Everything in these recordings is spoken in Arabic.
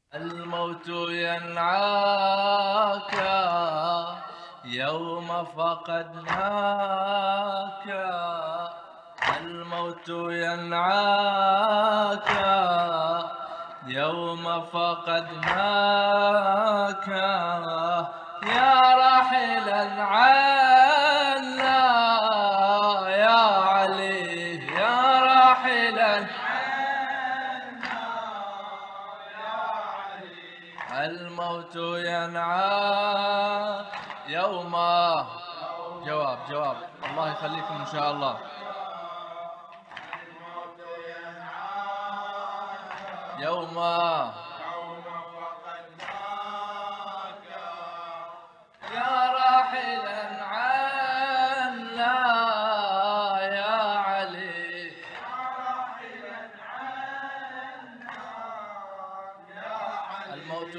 الموت ينعاك يوم فقدناك، الموت ينعاك يوم فقدناك، يا راحلا عنا يا علي، يا راحلا الموت ينعى يوم. جواب الله يخليكم إن شاء الله. يوم فقدناك يا راحلا عنا يا علي، يا راحلا عنا يا علي، الموت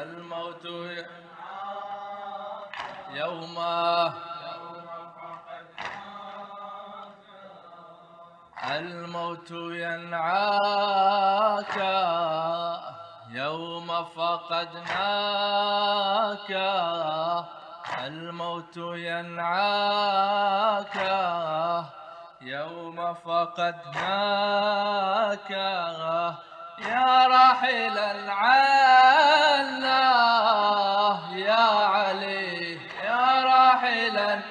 يوم الموت ينعاك يوم فقدناك، الموت ينعاك يوم فقدناك، يا راحلا عنا يا علي، يا راحلا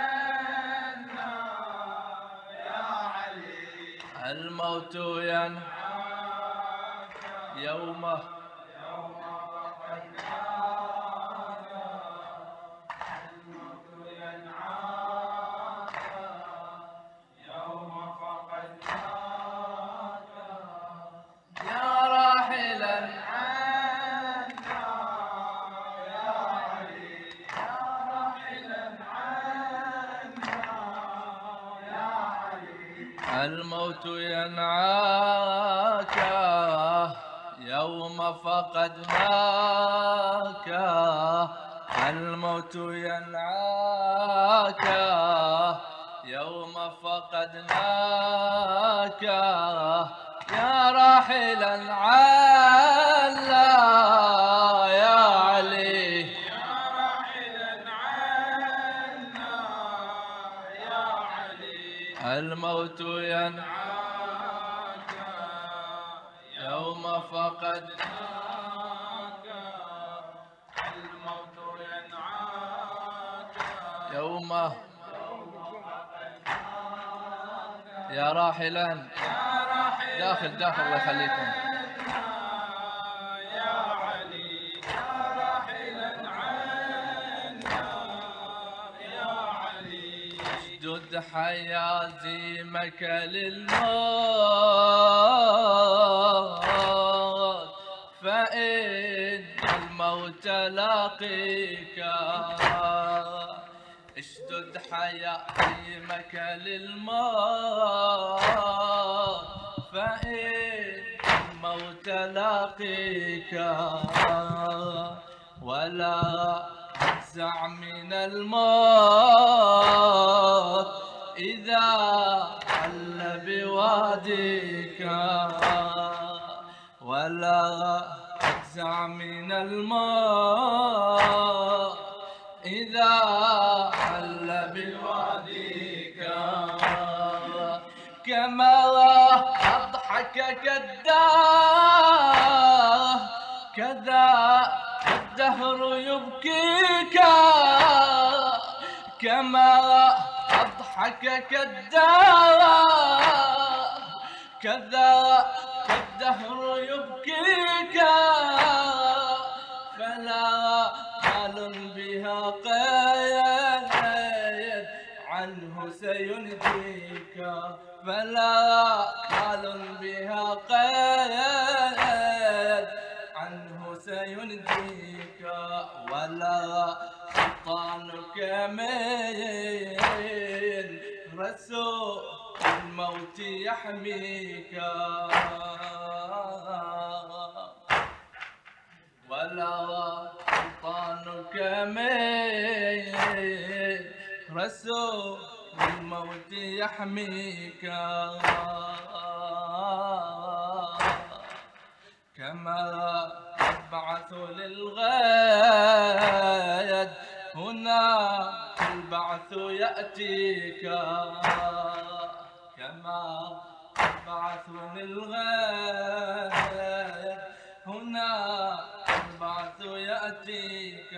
الموت ينعاك يوم فقدناك، الموت ينعاك يوم فقدناك، يا راحلا عنا يا علي، يا راحلا عنا يا علي، الموت ينعاك يوم فقدناك، الموت ينعاك يوم فقدناك، يا راحلا عنا يا علي، يا راحلا عنا يا علي، الموت ينعاك يوم فقدناك، الموت ينعاك يوم يا راحلا داخل الله يخليكم يا علي، يا راحلا عنا يا علي، اشدد حيازيمك للموت فإن الموت لاقيك، اشدد حيازيمك للموت فإن الموت لاقيك، ولا تفزع من الموت إذا حل بواديك، ولا تفزع من الموت إذا حل بواديك، كما أضحكك الدهر كذا الدهر يبكيك، كما أضحكك الدهر كذا الدهر يبكيك، فلا مال بها قيد عنه سينجيك، فلا مال بها قيد عنه سينجيك، ولا سلطانك من رسول الموت يحميك، ولا سلطانك من رسول الموت يحميك، كما تبعث للغد هناك البعث يأتيك كما تبعث للغد هناك البعث يأتيك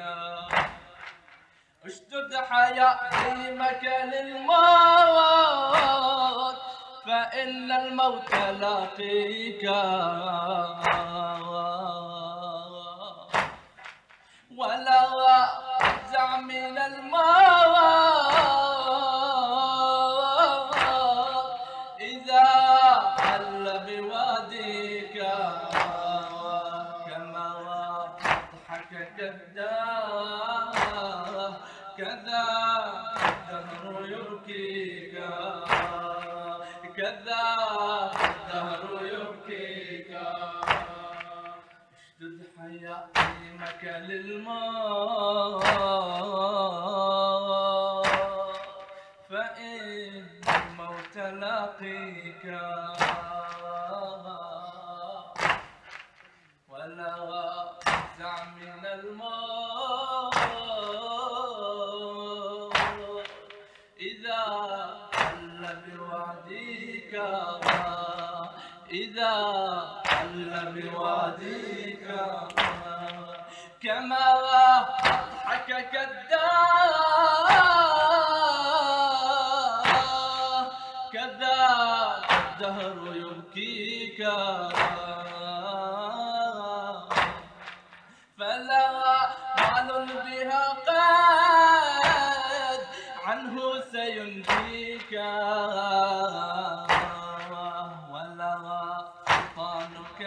اشدد حياتك للموت فإن الموت لاقيك ولا تفزع من الموت إذا حل بواديك كما ضحكك الدهر كذا الدهر يبكيك كذا الدهر يبكيك اشدد حياتك للموت فإن الموت لاقيك ولا تفزع من الموت إذا حل بواديك إذا حل بواديك كما ضحكك الدهر كذا الدهر يبكيك فلا مال بها قد عنه سينجيك ولا سلطانك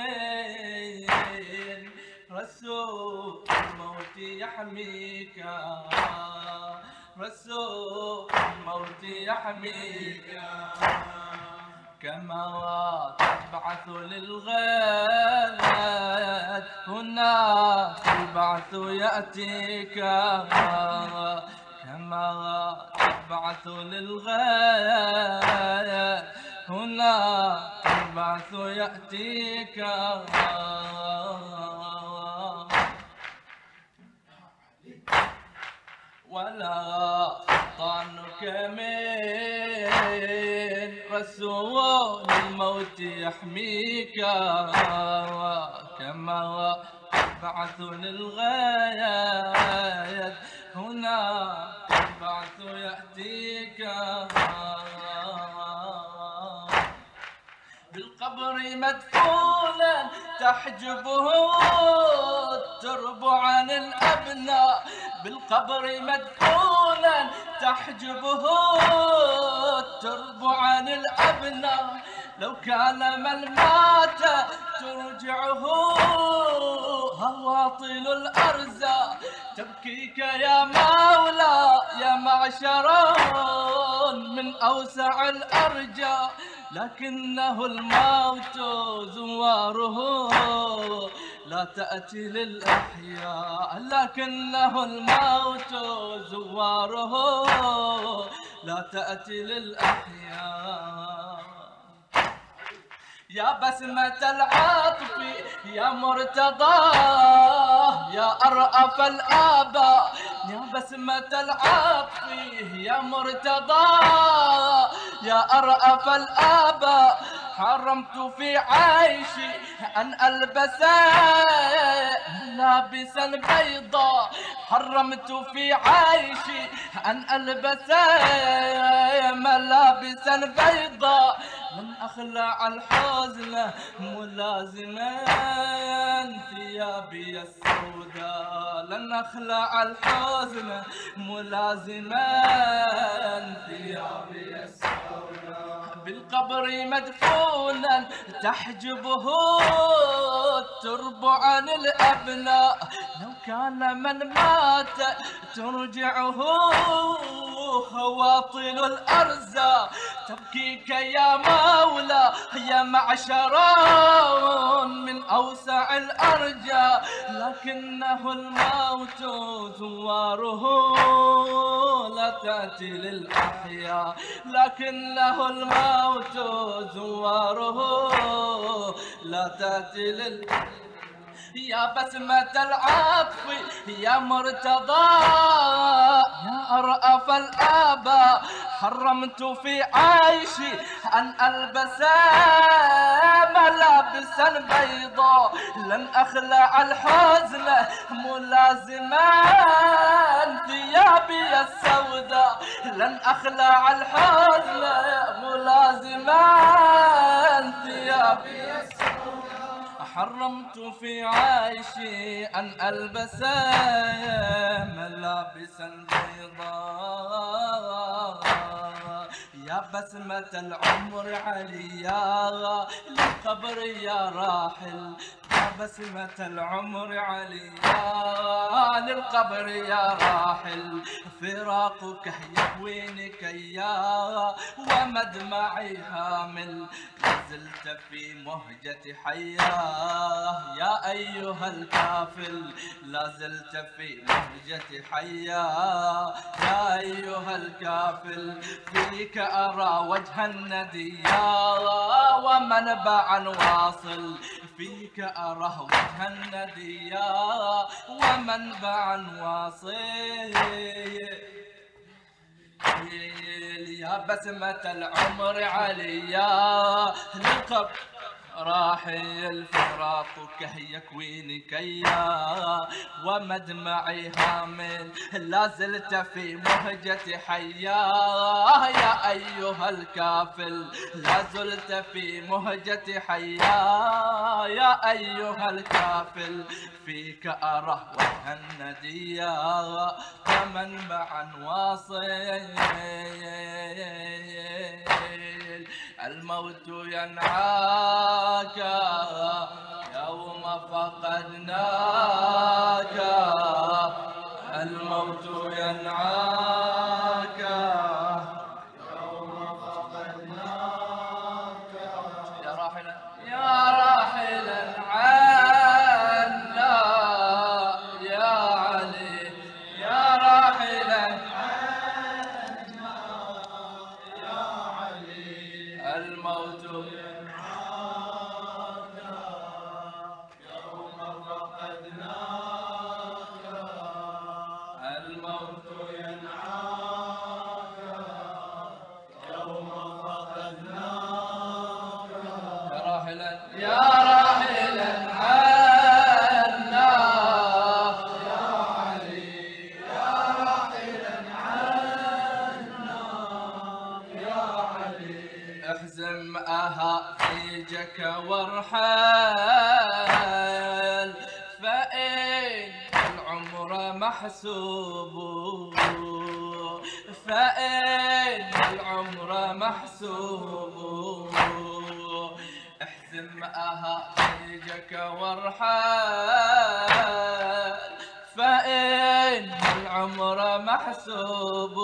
من رسول الموت يحميك رسول الموت يحميك كما تبعث للغد هناك البعث يأتيك كما تبعث للغد هناك البعث يأتيك ولا سلطانك من رسول الموت يحميك كما تبعث للغد هناك البعث يأتيك بالقبر مدفونا تحجبه الترب عن الأبناء بالقبر مدفونا تحجبه الترب عن الأبناء لو كان من مات ترجعه هواطل الأرزاق تبكيك يا مولى يا معشر من أوسع الأرجاء لكنه الموت زواره لا تأتي للأحياء لكنه الموت زواره لا تأتي للأحياء يا بسمة العطف يا مرتضى يا أرأف الآباء يا بسمة العطف يا مرتضى يا أرأف الآباء حرمت في عيشي أن ألبس ملابسا بيضاء حرمت في عيشي أن ألبس ملابسا بيضاء لن أخلع الحزن ملازما ثيابي السوداء لن أخلع الحزن ملازما ثيابي السوداء بالقبر مدفونا تحجبه الترب عن الأبناء لو كان من مات ترجعه هواطل الأرزاق تبكيك يا مولى يا معشر من أوسع الأرجاء لكنه الموت زواره لا تأتي للأحياء لكنه الموت زواره لا تأتي يا بسمة العطف يا مرتضى يا أرأف الآباء حرمت في عيشي أن ألبس ملابسا بيضاء لن أخلع الحزن ملازما ثيابي السوداء لن أخلع الحزن ملازما ثيابي حرمت في عيشي أن ألبس ملابسا بيضاء يا بسمة العمر عليا للقبر يا راحل يا بسمة العمر عليا للقبر يا راحل فراقك يهوينك يا ومدمعي هامل لازلت في مهجة حياه يا أيها الكافل لازلت في مهجة حياه يا أيها الكافل فيك أرى وجه النديا ومنبعا واصل فيك أرى وجه النديا ومنبعا واصل يا بسمة العمر عليا للقبر راحي الفراق يكوينك يا ومدمعي هامل لازلت في مهجة حياه يا أيها الكافل لازلت في مهجة حياه يا أيها الكافل فيك أرى وجه النديا ومنبعا واصل الموت ينعاك يوم فقدناك الموت ينعاك يوم فقدناك يا راحلا عنا يا علي يا راحلا عنا يا علي الموت ينعاك يوم فقدناك الموت ينعاك يوم فقدناك يا راحلا عنا يا علي يا راحلا عنا يا علي احزم أهافيجك وارحل فإن العمر محسوب فإن العمر محسوب احزم أهافيجك وارحل فإن العمر محسوب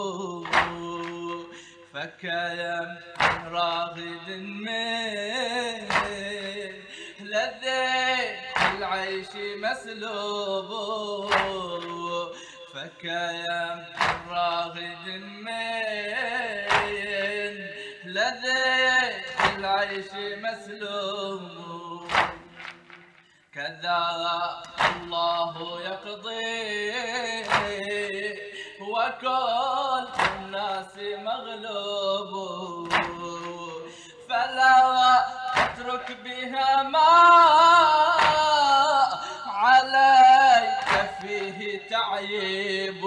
فكيم راغد من لذيذ العيش مسلوب فكيم راغد من لذيذ العيش مسلوب كذا الله يقضي وكل الناس مغلوب فلا اترك بها ما عليك فيه تعيب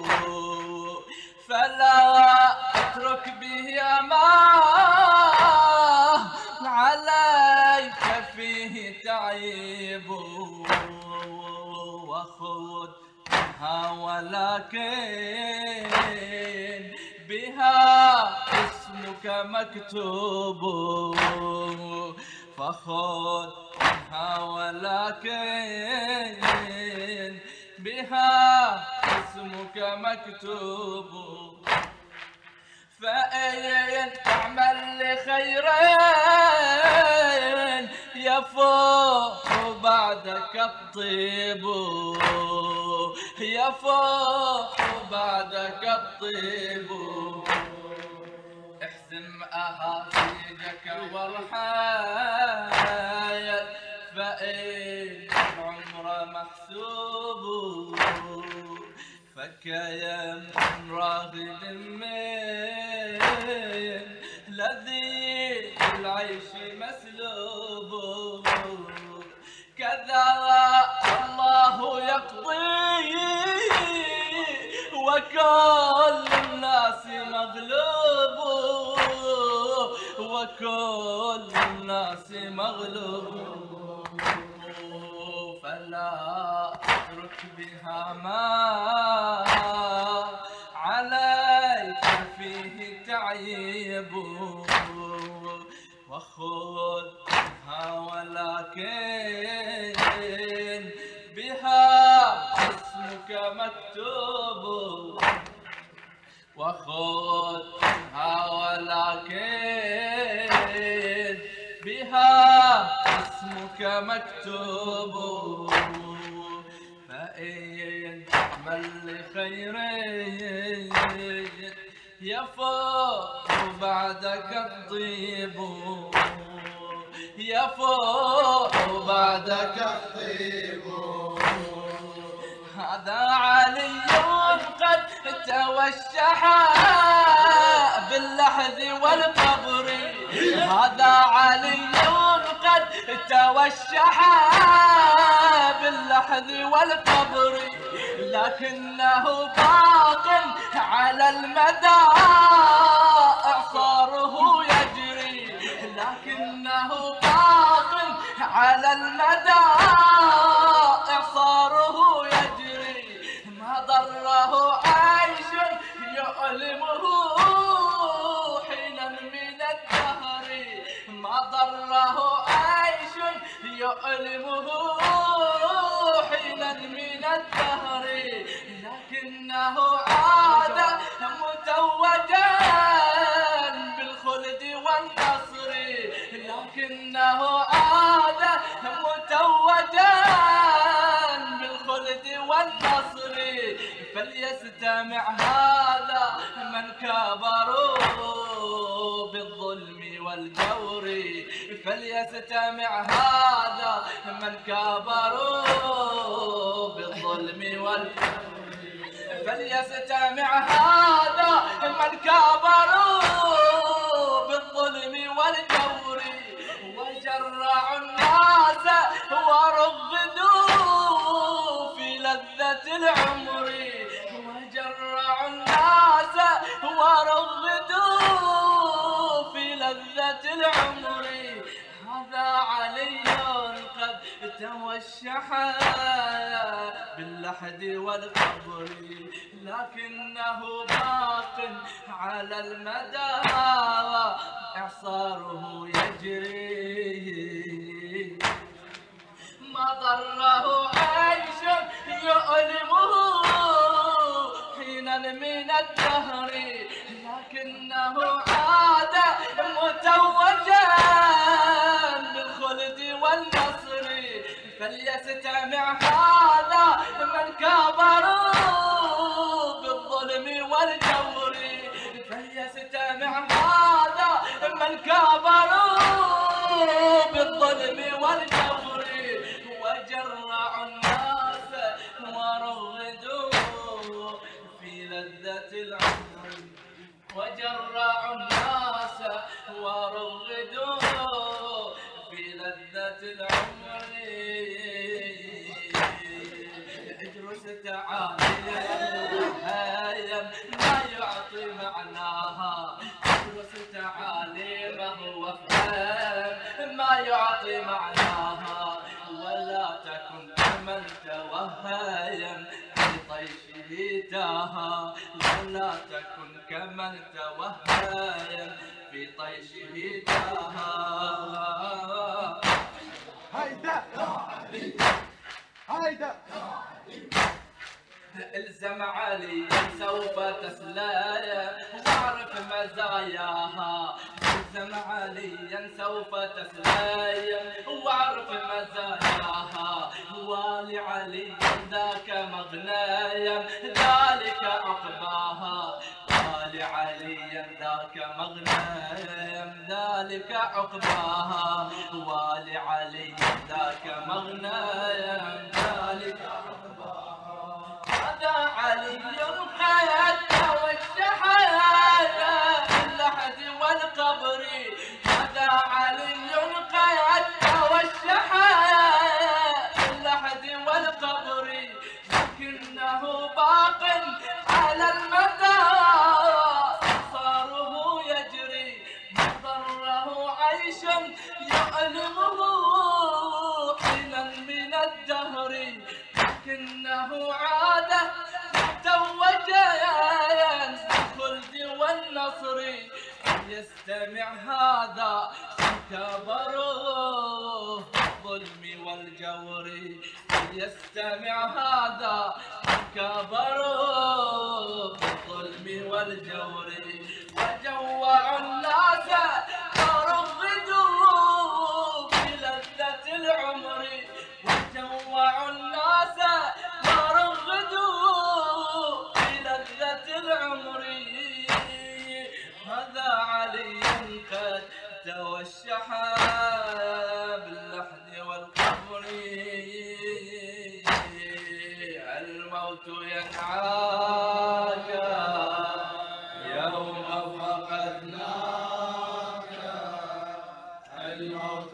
فلا اترك بها ما عليك فيه تعيب وخذ بها ولكن بها اسمك مكتوب فخذ بها ولكن بها اسمك مكتوب فإن تعمل لخيرين يفوح بعدك الطيب يفوح بعدك الطيب احزم أهافيجك وارحل فإن العمر محسوب فكيا من راغد من لذيذ العيش مسلوب كذا الله يقضي وكل الناس مغلوب وكل الناس مغلوب فلا اترك بها ما عليك فيه تعيب وخذها ولكن بها اسمك مكتوب وخذها ولكن بها اسمك مكتوب فإن تعمل لخير يفوق بعدك الطيب يفوق بعدك الطيب هذا علي قد توشح باللحد والقبر هذا علي قد توشح باللحد والقبر لكنه باق على المدى إعصاره يجري لكنه باق على المدى إعصاره يجري ما ضره عيش يؤلمه حينا من الدهر ما ضره عيش يؤلمه حينا من الدهر لكنه عاد متوجا بالخلد والنصر لكنه عاد متوجا بالخلد والنصر فليستمع هذا من كابروا بالظلم والجور فليستمع هذا من كابروا بالظلم والجور فليستمع هذا من كابروا بالظلم والجور وجرعوا الناس ورغدوا في لذة العمر وجرعوا الناس ورغدوا في لذة العمر هذا علي قد توشح باللحد والقبر لكنه باق على المدى إعصاره يجري ما ضره عيش يؤلمه حينا من الدهر لكنه عاد متوجا بالخلد والنصر فليستمع هذا من كابروا بالظلم والجور فليستمع هذا من كابروا بالظلم والجور وجرعوا الناس ورغدوا في لذة العمر وجرعوا الناس ورغدوا في لذة العمر اجلس تعالي هايم ما يعطي معناها اجلس تعالي ما هو فهم ما يعطي معناها ولا تكن كمن توهيم في طيشه تاها ولا تكن كمن توهيم في طيشه تاها هيدا هيدا الزم علي سوف تسلايا واعرف مزاياها الزم علي سوف تسلايا واعرف مزاياها ولعلي ذاك مغنايا ذلك عقباها ولعلي ذاك مغنايا ذلك عقباها ولعلي ذاك مغنايا ذلك لكنه عاده توجا بالخلد والنصر. يستمع هذا كبر الظلم والجور. يستمع هذا كبر الظلم والجور. وجوع الناس ورغدوا بلذة العمر. وجوع الناس ورغدوا بلذة العمر. هذا علي قد توشح باللحد والقبر. الموت ينعاك يوم فقدناك. الموت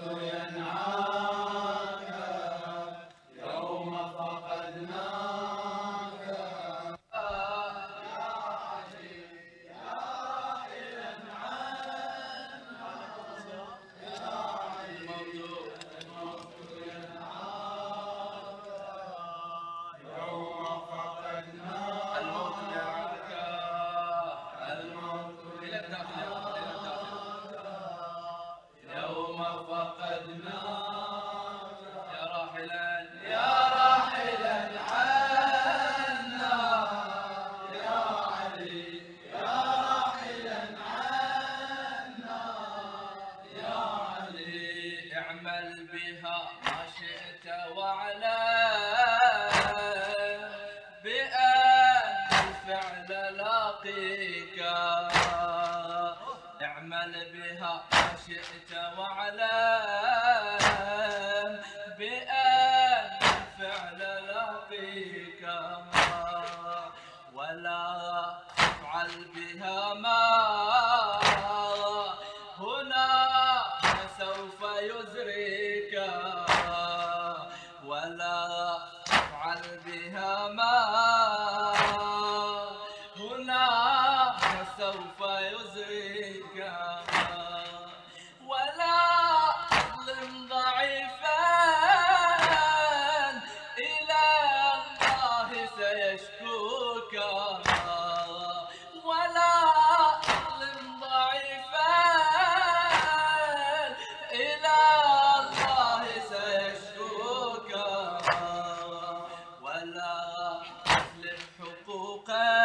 ينعاك يوم فقدناك. اعمل بها ما شئت واعلم بأن الفعل لاقيك. اعمل بها ما شئت واعلم بأن الفعل لاقيك. ولا تفعل بها ما هنا سوف يزريك. ولا تفعل بها ما هنا سوف يزريك. ولا تظلم ضعيفا إلى الله سيشكوك. ولا تظلم ضعيفا إلى الله سيشكوك. ولا تسلب حقوقا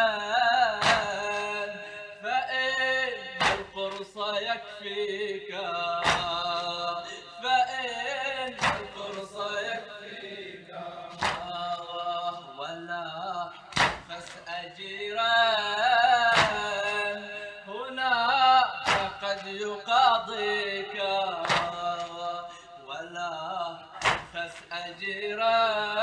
فإن القرص يكفيك. فإن القرص يكفيك. ولا تبخس أجيرا هناك قد يقاضيك. ولا تبخس أجيرا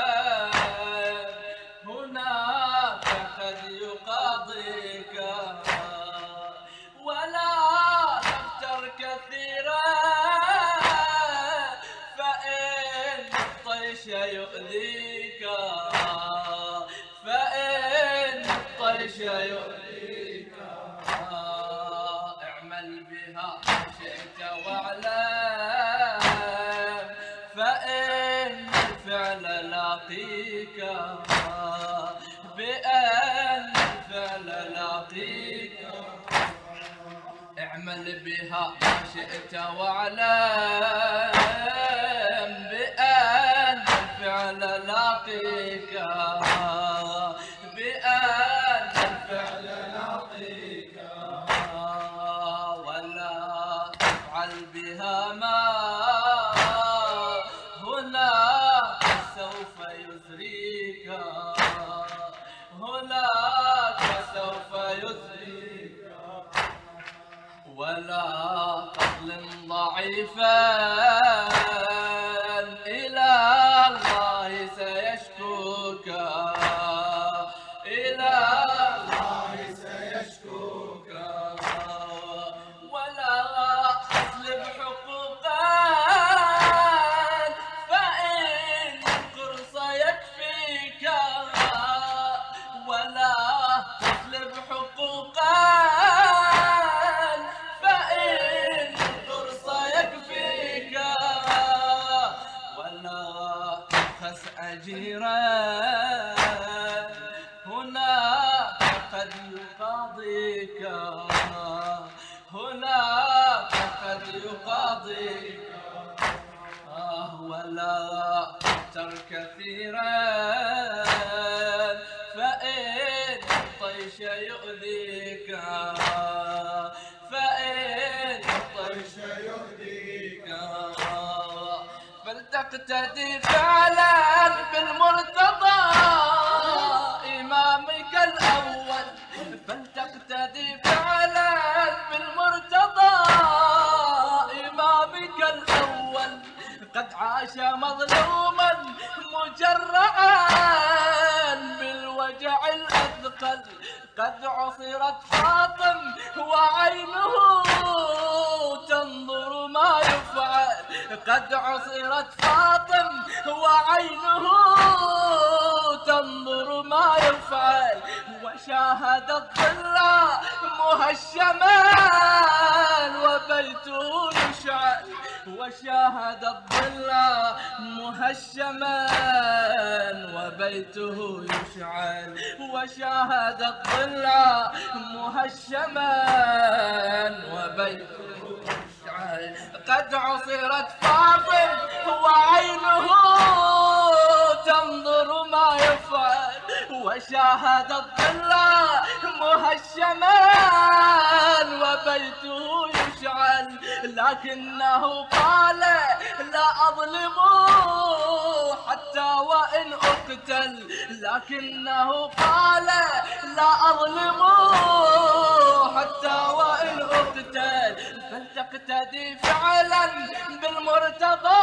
هناك قد يقاضيك. ولا تفتر كثيرا فإن الطيش يؤذيك. فإن الطيش يؤذيك. اعمل بها ما شئت واعلم فإن الفعل لاقيك. بأن الفعل لاقيك. اعمل بها ما شئت واعلم بأن الفعل لاقيك. بأن الفعل لاقيك. ولا تفعل بها ما هناك سوف يزريك. هناك سوف يزريك. ولا تظلم ضعيفا إلى الله سيشكوك. إلى الله سيشكوك. ولا تسلب حقوقا فإن القرص يكفيك. ولا تسلب حقوقا فإن القرص يكفيك. أجيرا هناك قد يقاضيك، هناك قد يقاضيك. ولا تر كثيرا فإن الطيش يؤذيك، فإن الطيش يؤذيك. فلتقتدي فعلا بالمرتضى إمامك الأول، فلتقتدي فعلا بالمرتضى إمامك الأول. قد عاش مظلوما مجرعا بالوجع الأثقل، قد عصرت فاطم وعينه تنظر ما يفعل، قد عصرت فاطم وعينه تنظر ما يفعل. وشاهد الظل مهشما وبيته يشعل، وشاهد الظل مهشما وبيته يشعل، وشاهد الظل مهشما وبيته يشعل. قد عصرت فاطم وعينه تنظر ما يفعل، وشاهد الظل مهشما وبيته يشعل. لكنه قال لا أظلم حتى وإن أقتل، لكنه قال لا أظلم حتى وإن أقتل. فلتقتدي فعلا بالمرتضى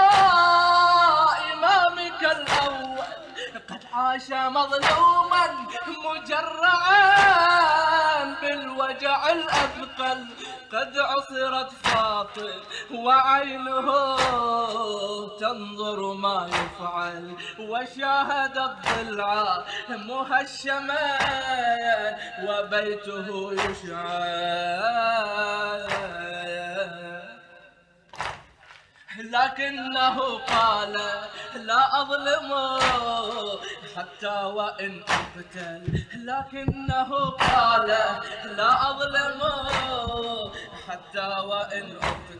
إمامك الأول، قد عاش مظلوما مجرعا بالوجع الأثقل، قد عصرت فاطم وعينه تنظر ما يفعل، وشاهد الضلع مهشما وبيته يشعل. لكنه قال لا أظلم حتى وإن أقتل، لكنه قال لا أظلم حتى وإن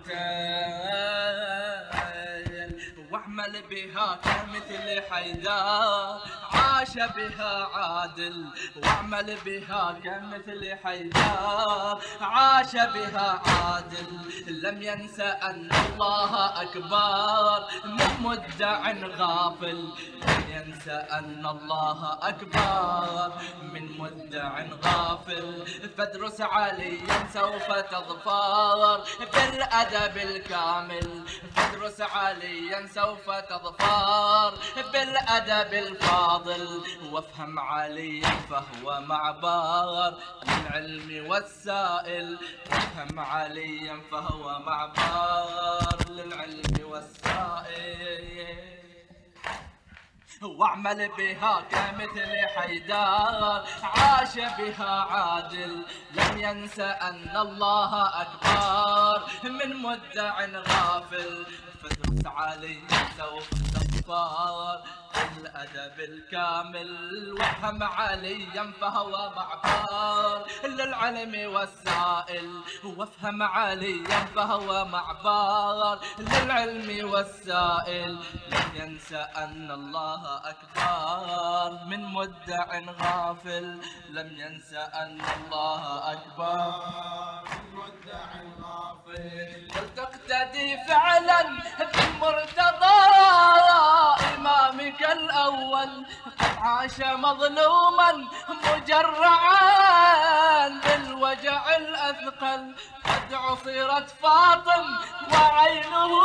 أقتل. واعمل بها كمثل حيدر عاش بها عادل، واعمل بها كمثل حيدر عاش بها عادل. لم ينس أن الله أكبر من مدع غافل، لم ينس أن الله أكبر من مدع غافل. فادرس عليا سوف تظفر بالأدب الكامل، فادرس عليا سوف تظفر بالأدب الفاضل. وافهم عليا فهو معبر للعلم والسائل، وافهم عليا فهو معبر للعلم والسائل. واعمل بها كمثل حيدر عاش بها عادل، لم ينس أن الله أكبر من مدع غافل. فادرس علي سوف تظفر الأدب الكامل، وافهم عليا فهو معبر للعلم والسائل، وافهم عليا فهو معبر للعلم والسائل. لم ينس أن الله أكبر من مدع غافل، لم ينس أن الله أكبر من مدع غافل. ولتقتدي فعلا بالمرتضى إمامك الأول، قد عاش مظلوما مجرعا بالوجع الأثقل. قد عصرت فاطم وعينه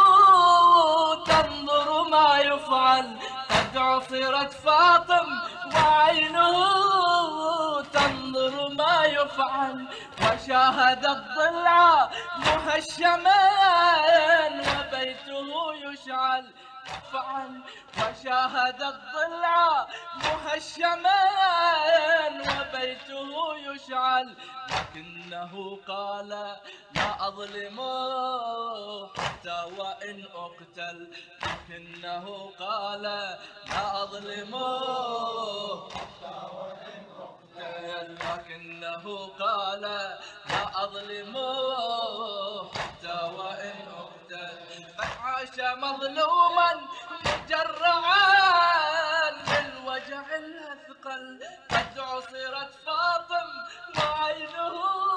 تنظر ما يفعل، قد عصرت فاطم وعينه تنظر ما يفعل. وشاهد الضلع مهشما وبيته يشعل، يفعل وشاهد الضلع مهشما وبيته يشعل، لكنه قال لا أظلم حتى وإن أقتل، لكنه قال لا أظلم حتى وإن أقتل، لكنه قال لا أظلم حتى وإن أقتل. قد عاش مظلوما مجرعا للوجع الأثقل، قد عصرت فاطم وعينه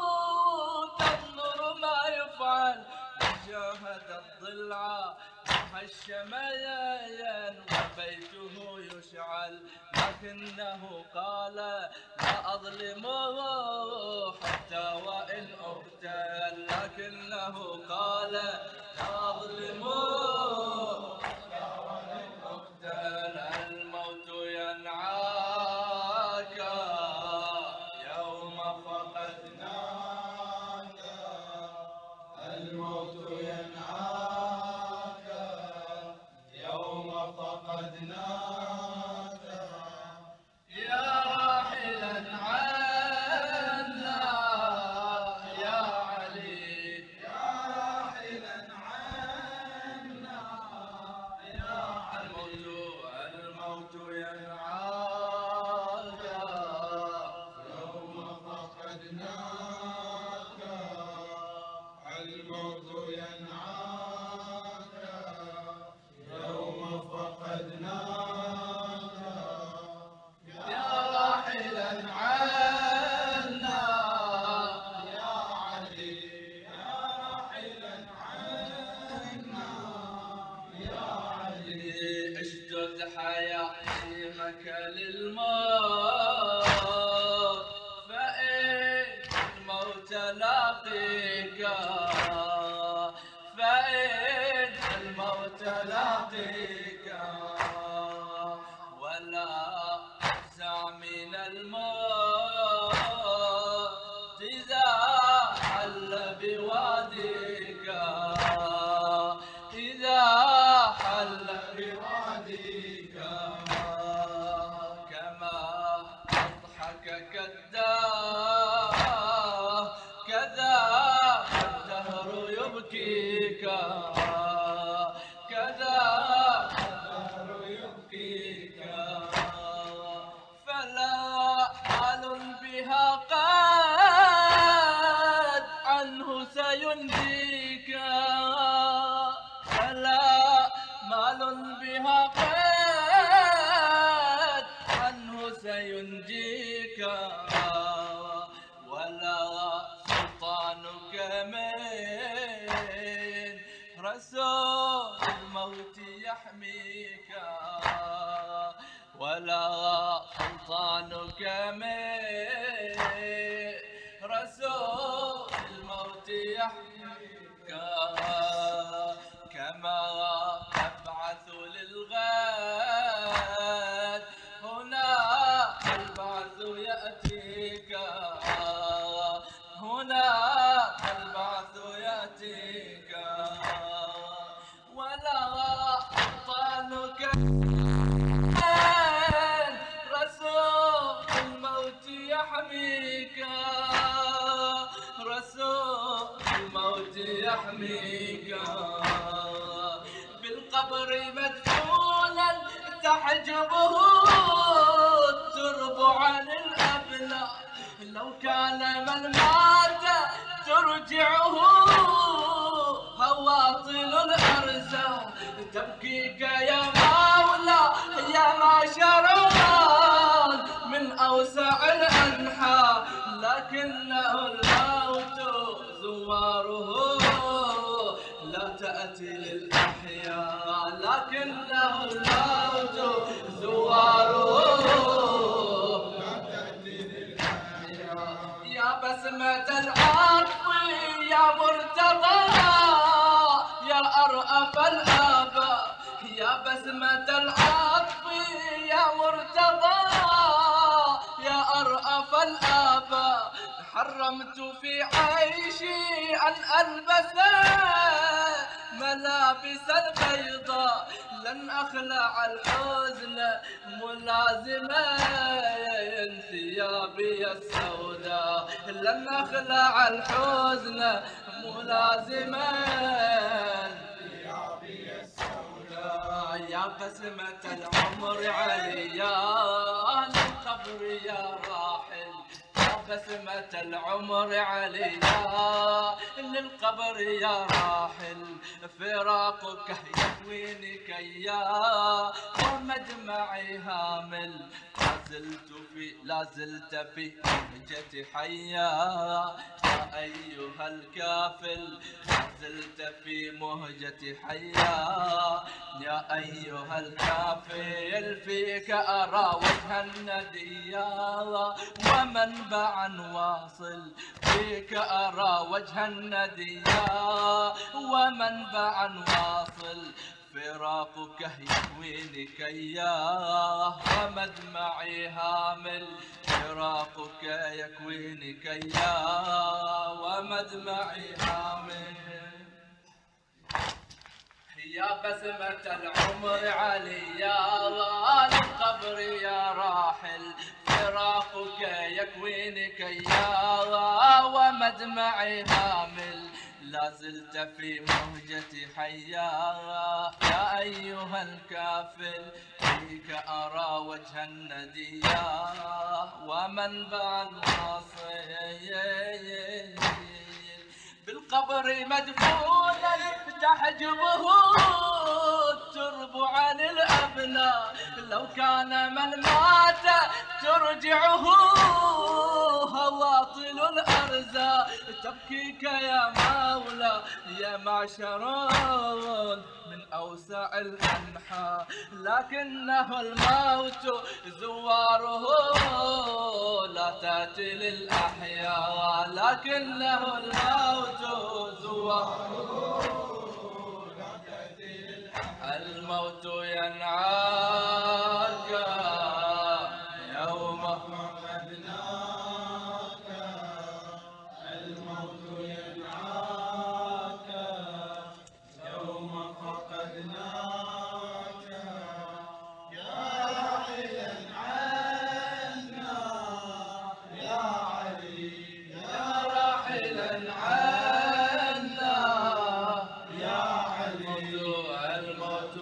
تنظر ما يفعل، وشاهد الضلع مهشميا وبيته يشعل، لكنه قال لا أظلم حتى وإن أقتل، لكنه قال لا أظلم حتى وإن أقتل. الموت ينعاك يوم فقدناك، الموت ينعاك يوم فقدناك، يا راحلا عنا يا علي، يا راحلا عنا يا علي. الموت ينعاك يوم فقدناك، الموت ينعاك يوم فقدناك، يا راحلا عنا يا علي، يا راحلا عنا يا علي. اشدد حياتك للموت فإن الموت لاقيك، فإن الموت لاقيك، ولا تفزع من الموت إذا حل بواديك، إذا حل بواديك، كما أضحكك الدهر كذا الدهر يبكيك، كذا الدهر يبكيك، فلا حال بها قد عنه سينجيك، فلا مال بها قد عنه سينجيك، ولا سلطانك من رسول الموت يحميك، ولا سلطانك من رسول الموت يحميك، كما تبعث للغد هنا البعث يأتيك، هنا البعث يأتيك، ولا سلطانك رسول الموت يحميك، رسول الموت يحميك، بالقبر مدفونا تحجبه الترب عن الأبناء، لو كان من مات ترجعه هواطل الأرزاق، تبكيك يا مولى يا معشران من أوسع الأنحاء، لكنه الموت زواره لا تأتي للأحياء، لكنه الموت زواره لا تأتي للأحياء. يا بسمة العطف يا مرتضى يا أرأف الآباء، يا بسمة العطف يا مرتضى يا أرأف الآباء، حرمت في عيشي أن ألبس ملابسا بيضاء لن أخلع الحزن ملازما ثيابي السوداء لن أخلع الحزن ملازما ثيابي السوداء يا بسمة العمر علي يا أهل القبر يا راحل بسمة العمر علينا للقبر يا راحل فراقك يكويني كيا ومدمعي هامل لا زلت في مهجتي حيا يا أيها الكافل لا زلت في مهجتي حيا يا أيها الكافل فيك أرى وجه النديا ومنبعا واصل فيك أرى وجه النديا ومنبعا واصل فراقك يكويني كيا ومدمعي هامل فراقك يكويني كيا ومدمعي هامل يا بسمة العمر علي يا القبر يا راحل فراقك يكويني كيا ومدمعي هامل لا زلت في مهجتي حيا يا أيها الكافل فيك أرى وجه النديا ومنبع الواصل بالقبر مدفونا تحجبه الترب عن الأبناء لو كان من مات ترجعه هواطل الأرزاق تبكيك يا مولى يا معشر من أوسع الأنحاء لكنه الموت زواره لا تأتي للأحياء لكنه الموت زواره لا تأتي للأحياء الموت ينعاك يوم فقدناك الموت ينعاك يوم فقدناك يا راحلا عنا يا علي يا راحلا عنا يا علي الموت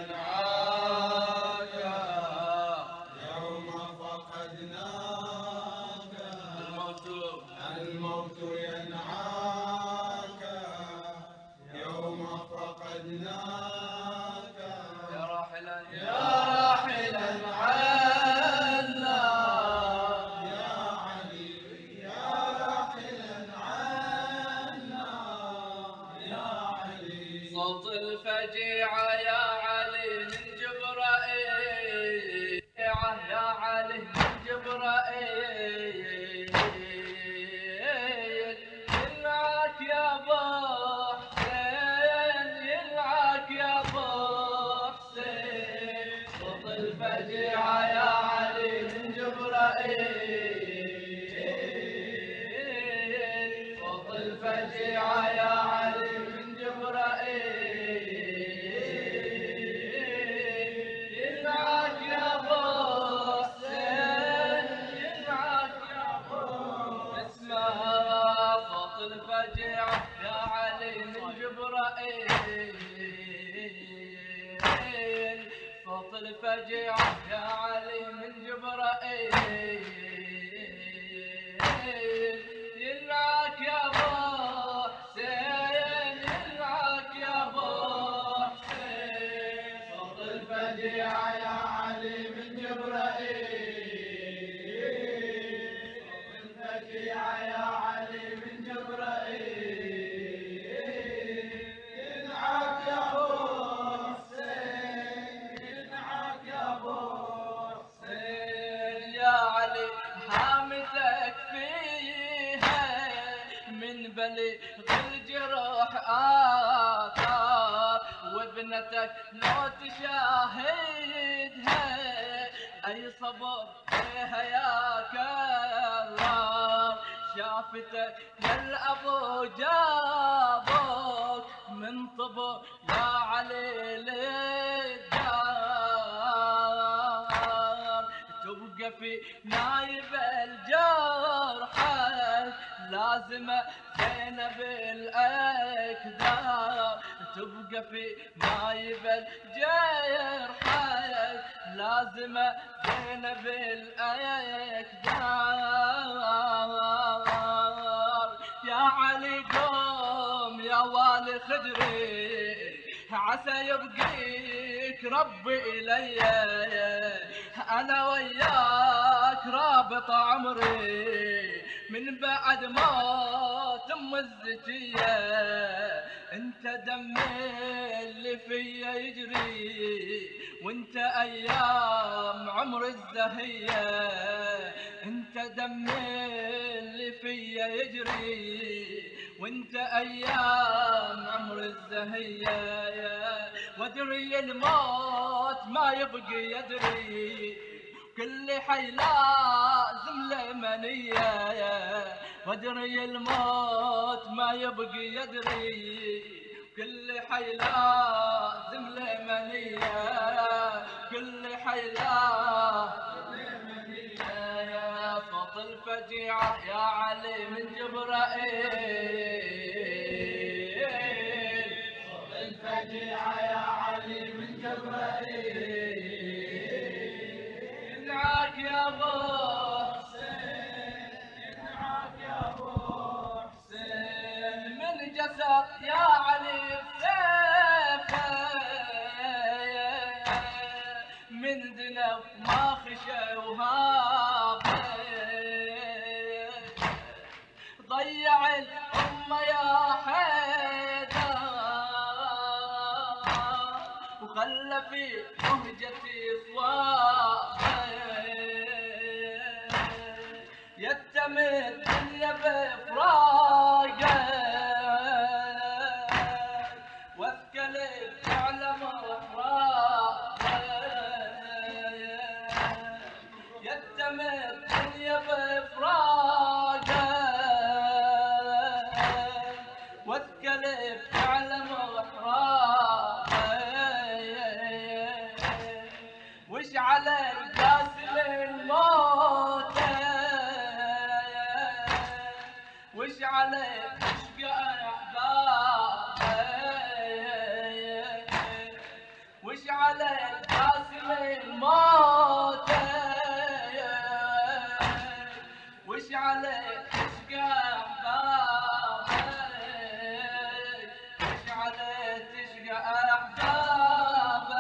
ينعاك يوم فقدناك الموت ينعاك يوم فقدناك يا راحلا عنا يا علي يا راحلا عنا يا علي صوت الفجيعة يا علي من جبرائيل يا علي من جبرائيل يلعك يا ابو حسين يلعك يا ابو حسين صوت الفجيعة يا علي من جبرائيل صوت الفجيعة يا علي من جبرائيل يلعك يا ابو حسين يلعك يا ابو اسمع صوت الفجيعة يا علي من جبرائيل صوت الفجيعة يا علي من جبرائيل يلعك يا ابو حسين يلعك يا ابو حسين صوت الفجيعة يا علي من جبرائيل صوت الفجيعة يا علي من جبرائيل يلعك يا ابو حسين يلعك يا ابو حسين يا علي هامتك فيها من بليغ الجروح آثار وابنتك لو تشاهدها اي صبر فيها يا كرار، شافتك يا الابو جابوك من طبو يا علي للدار، تبقى في نايب الجرحى لازمة زينب الأكدار، تبقى في نايب الجرحى لازمة زينب الأكدار. يا علي قوم يا والي خدري عسى يبقيك ربي إلي، أنا وياك رابط عمري من بعد موت أم الزكية، أنت دمي اللي فيا يجري وأنت أيام عمر الزهية، أنت دمي اللي فيا يجري وأنت أيام عمر الزهية، وادري الموت ما يبقي يدري كل حي لازم له منية، وادري الموت ما يبقي يدري كل حي لازم له منية، كل حي لازم له منية. يا صوت الفجيعة يا علي من جبرائيل، صوت الفجيعة يا علي من جبرائيل، يدعاك يا ابو حسين، يدعاك يا ابو حسين، من جسر يا علي بسيفه من ذنب ما خشى وهابه، ضيع الأمة يا حيدر وخلى في مهجتي صوابه، يتم الدنيا بفراقه واثقل تعلم افراقه، يتم الدنيا بفراقه واثقل تعلم افراقه، وش على القاسم الموت وش على اشقى احبابه، وش على القاسم الموت وش على اشقى احبابه، وش على تشقى احبابه.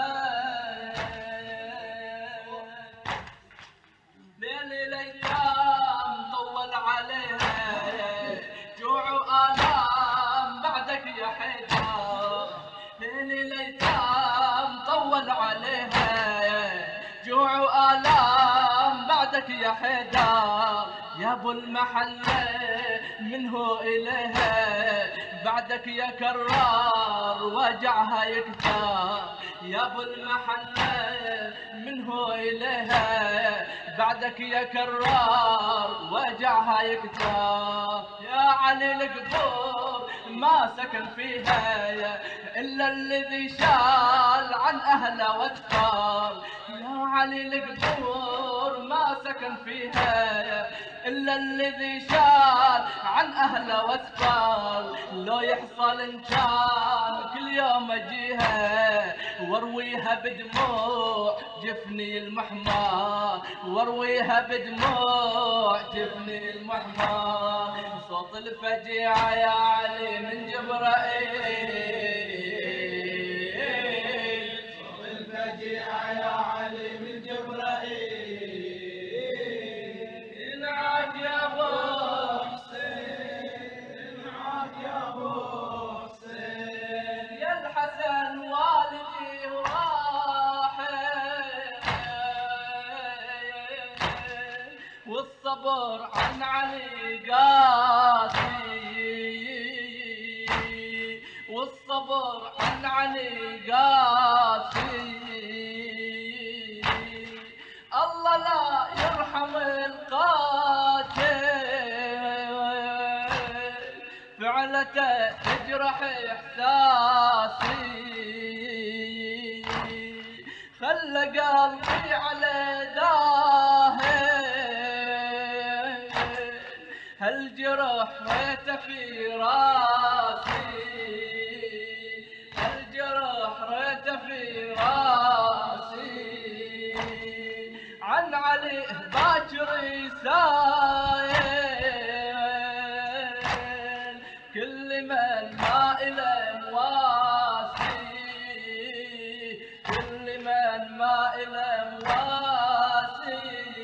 ليل الايام طول عليها جوع والام بعدك يا حيدر، ليل الايام طول عليها جوع والام بعدك يا حيدر، يا ابو المحله منه اليها بعدك يا كرار وجعها يكثر، يا ابو المحله منه اليها بعدك يا كرار وجعها يكثر، يا علي القبور ما سكن فيها الا الذي شال عن اهله واثقل، يا علي القبور ما سكن فيها الا الذي شال عن اهله واثقل، لو يحصل ان كان كل يوم اجيها وارويها بدموع جفني المحمى، وارويها بدموع جفني المحمى، صوت الفجيعة يا علي من جبرائيل، صوت الفجيعة يا علي من جبرائيل، ينعاك يا ابو حسين، ينعاك يا ابو حسين، يا الحسن والدي والصبر عن علي قاسي، والصبر عن علي قاسي، الله ولا يرحم القاتل، فعلته تجرح إحساسي، خلى قلبي على داهل، هالجرح ريته في راسي، هالجرح ريته في راسي، عن علي باكر سايل، كل من ما إله مواسي، كل من ما إله مواسي.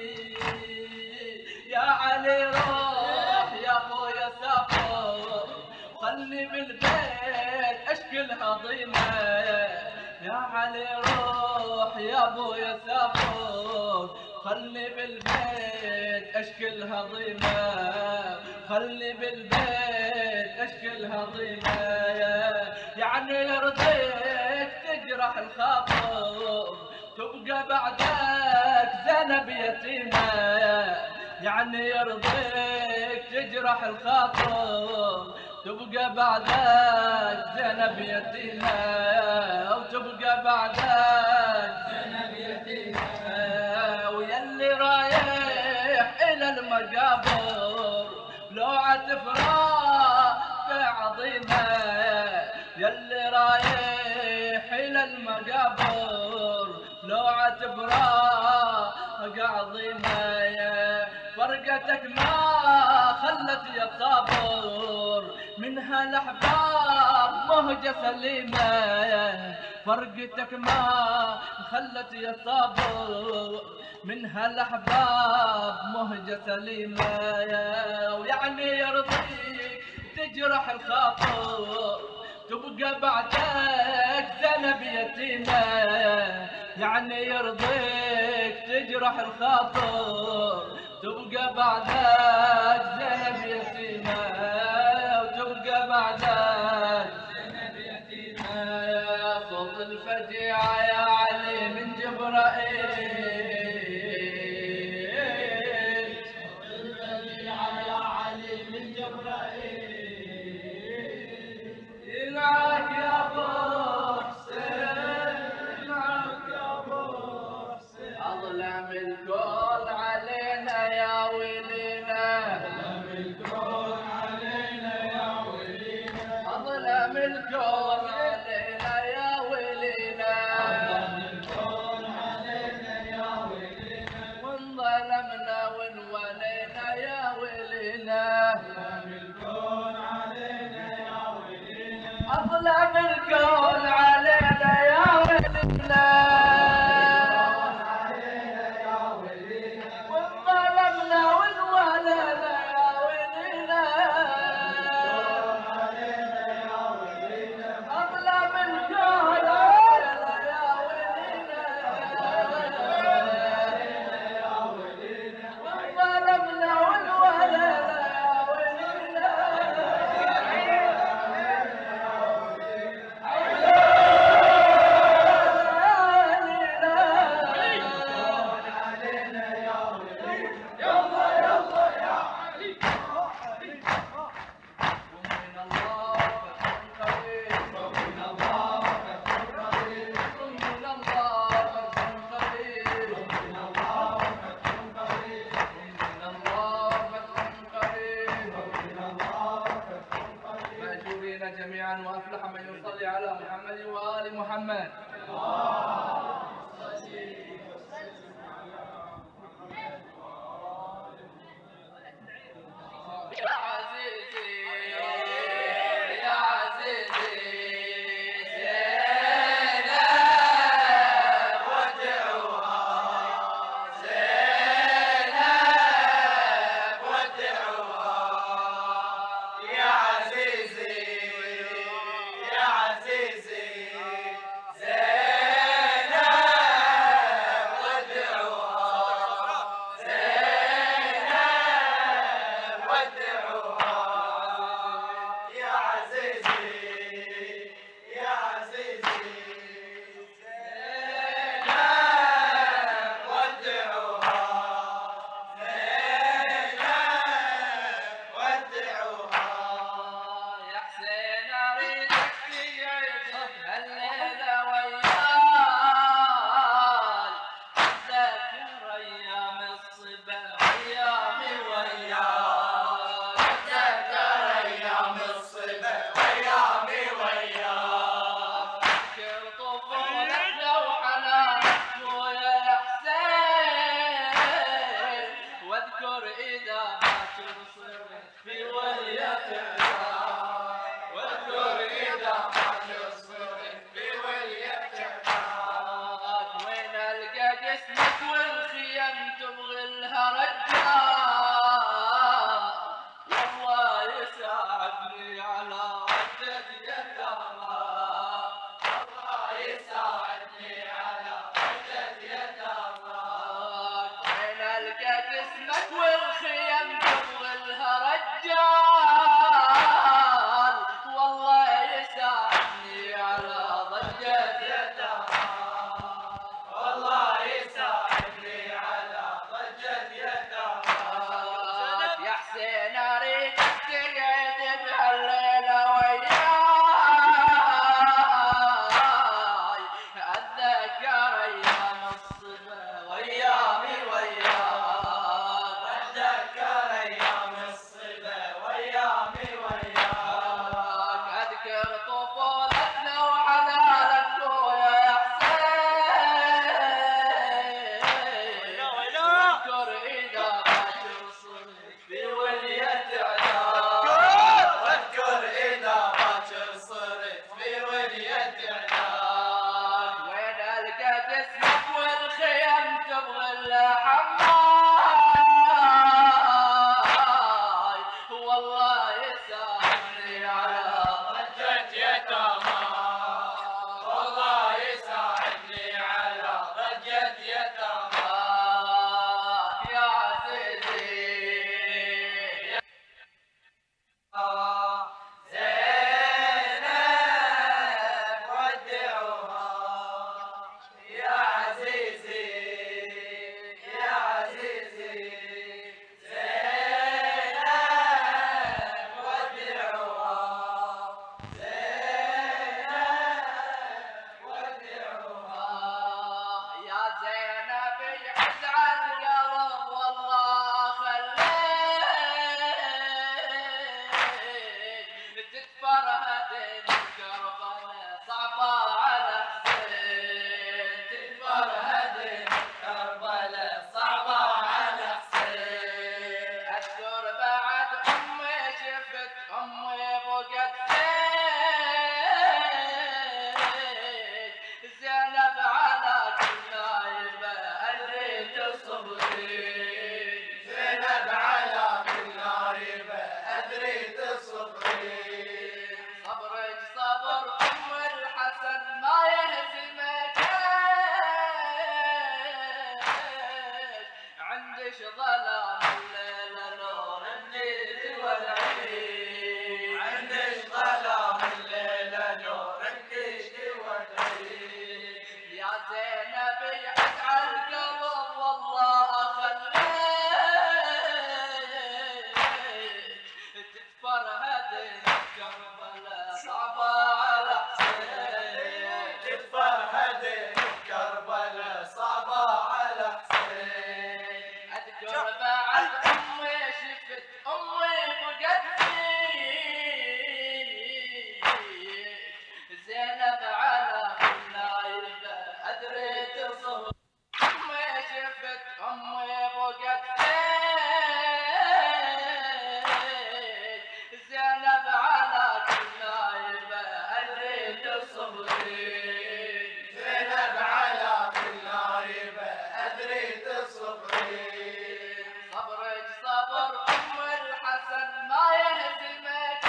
يا علي روح يا خويا سافر، خلني بالبيت اشكي الهضيمه. يا علي روح يا ابويا سافر، خلني بالبيت اشكي الهضيمه، خلني بالبيت اشكي الهضيمه. يعني يرضيك تجرح الخاطر، تبقى بعدك زينب يتيمه. يعني يرضيك تجرح الخاطر، تبقى بعدك زينب يتيمه، وتبقى بعدك زينب يتيمه. ويلي رايح الى المقابر لوعة فراق عظيمه، يلي رايح الى المقابر لوعة فراق عظيمه. فرقتك ما خلت يا صابر منها الاحباب مهجة سليمة، فرقتك ما خلت يا صابر منها الاحباب مهجة سليمة. ويعني يرضيك تجرح الخاطر، تبقى بعدك زينب يتيمة. يعني يرضيك تجرح الخاطر، تبقى بعدك زينب يتيمة، وتبقى بعدك زينب يتيمة. صوت الفجيعة يا علي من جبرائيل، صوت الفجيعة يا علي من جبرائيل، ينعك يا ابو حسين، ينعك يا ابو حسين. اظلم الكون علينا يا ويلينا، اظلم الكون علينا يا ويلينا، اظلم الكون علينا يا ويلينا، اظلم الكون علينا يا ويلينا، وانظلمنا وانولينا يا ويلينا، اظلم الكون علينا يا ويلينا، اظلم الكون علينا يا ويلينا. جميعا وافلح من يصلي على محمد وآل محمد. يا عزيزي يا عزيزي زينب ودعوها، زينب ودعوها يا عزيزي، يا عزيزي زينب لقيت اسمك والخيم تبغلها رجال والله يساعدني على ضجة يتامى والله يساعدني على ضجة يتامى يا حسين اريد تقعد بهالليلة وياي اتذكر ايام الصبا وايامي وياك اتذكر ايام الصبا وايامي وياك اذكر طفولتنا وحنانك خويا حسين واذكر اذا باكر صرت في ولية علاج واذكر اذا باكر صرت في ولية علاج وين القى جسمك والخيم تبغى اللحماي والله يساعدني على ضجة يتامى والله يساعدني على ضجة يتامى يا عزيزي زينب ودعوها يا عزيزي يا عزيزي زينب ودعوها زينب ودعوها يا زينب يحز على القلب والله خليك تتفرهد كربلاء صعبة على حسين تتفرهد كربلاء صعبة على حسين اذكر بعد امي شفت امي بقت فيك زينب على كل نايبه اريد صبري زينب على كل نايبه ادري تصبرين صبرك صبر ام الحسن ما يهزمك عندش ظلام الليله نور النيل والعين عندش ظلام الليله نور النيل والعين يا زينب يحس على القلب والله اخليك تتفرهد كربلاء صعبة على حسين تتفرهد كربلاء صعبة على حسين اذكر بعد امي شفت امي بقت فيك زينب على كل نايبه ادري تصبر امي شفت امي بقت فيك زينب على كل نايبه ادري تصبرين زينب على كل نايبه ادري تصبرين صبرك صبر ام الحسن ما يهزمك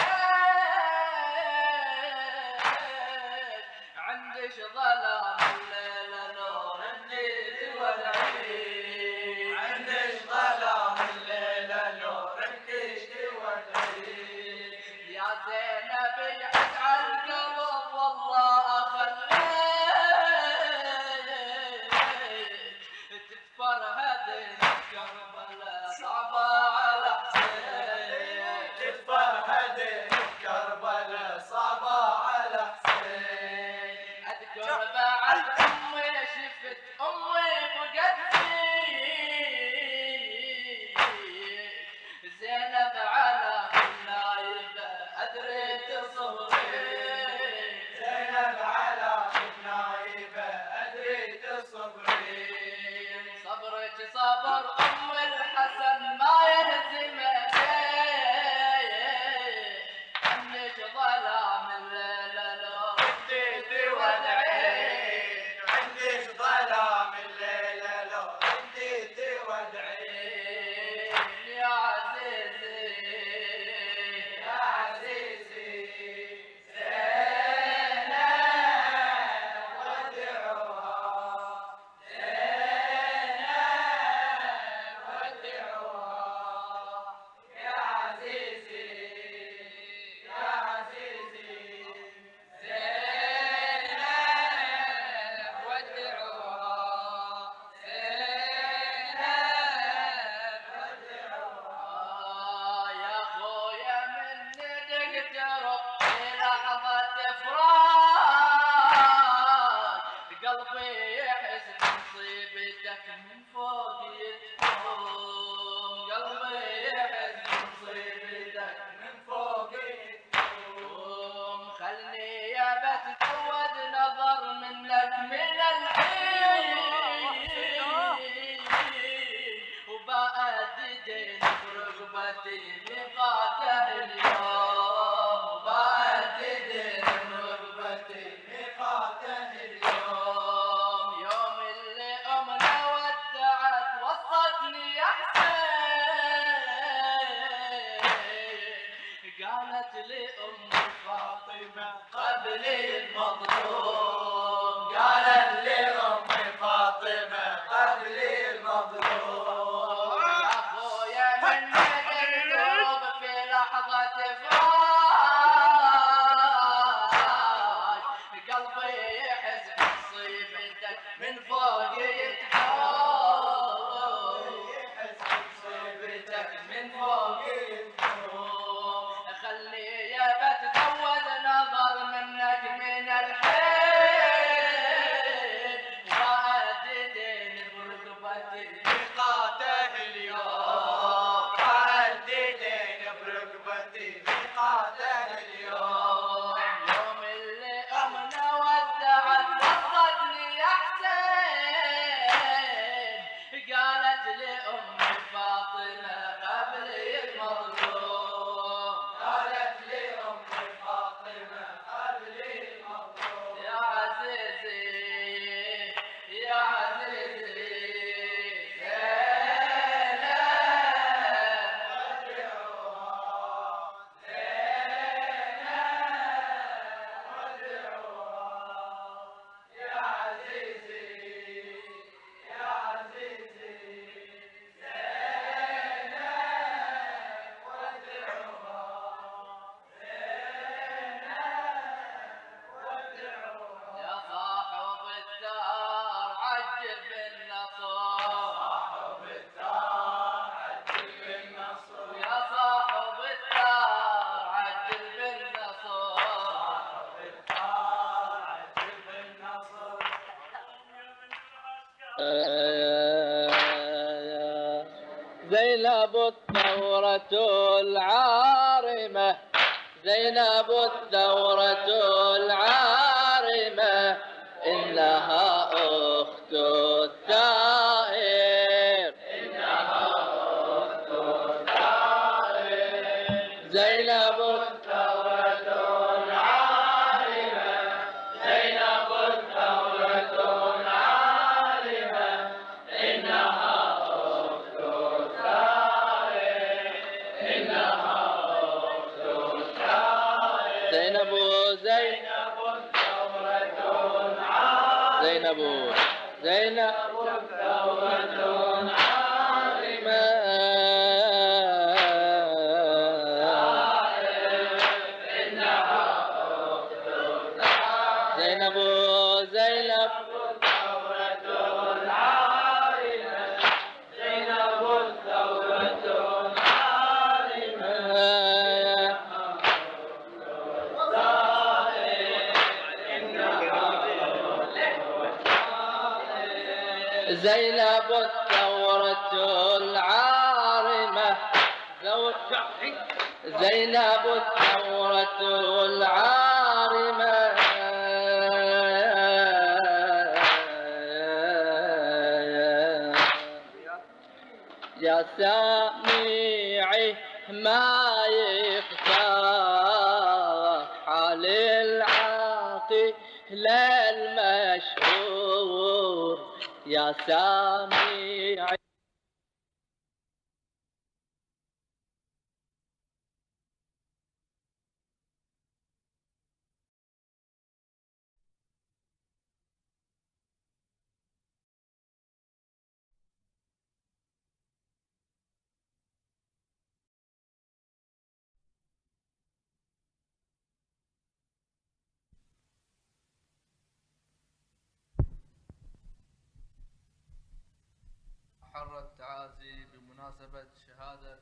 عندش ظلام الليله نور النيل والعين عندش ظلام الليله نور النيل والعين يا زينب يحس على القلب والله اخليك تتفرهد كربلاء صعبة على حسين تتفرهد كربلاء صعبة على حسين اذكر بعد امي شفت امي بقت فيك زينب على كل نايبه ادري تصبرين زينب على كل نايبه ادري تصبرين صبرك صبر ام الحسن ما يهزمك عندك ظلام الليله لو رديت ودعيت عندك ظلام الليله لو رديت ودعيت يا عزيزي يا عزيزي زينب ودعوها زينب افراج قلبي يحس بمصيبتك من فوق يتفوق قلبي يحس بمصيبتك من فوق يتفوق خلني يا بتزود نظر منك من الحين وبأددين برقبتي ميقاته اليوم وبأددين برقبتي ميقاته اليوم يوم اللي أمنا ودعت وصتني يا حسين قالت لي أم فاطمة قبل المظلوم قالت لي أم فاطمة قبل المظلوم يا أخويا من الدروب في لحظة فراش قلبي يحس بمصيبتك من فوق يتحول يحس بمصيبتك من فوق يتحول خلي يا بتزود نظر منك من الحين وأددين بركبتي ميقاته اليوم وأددين بركبتي ميقاته اليوم يوم اللي أمنا ودعت وصتني يا حسين قالت لي أم فاطمة قبل المظلوم قالت لي أم فاطمة قبل المظلوم يا عزيزي يا عزيزي يا صاحب الدار عجل بالنصر صاحب الدار عجل بالنصر يا صاحب الدار عجل بالنصر صاحب الدار عجل بالنصر زينب الثورة العارمة زينب الثورة العارمة إنها أخت الثائر إنها أخت الثائر زينب الثورة العارمة زينب الثورة العارمة إنها أخت الثائر إنها أخت الثائر زينب زينب الثورة العارمة زينب زينب الثورة العارمة زينب زينب الثورة العارمة زينب الثورة العارمة زينب الثورة العارمة زينب الثورة العارمة يا سامعي ما يخفى حال العاقل المشهور يا سامعي حر التعازي بمناسبة شهادة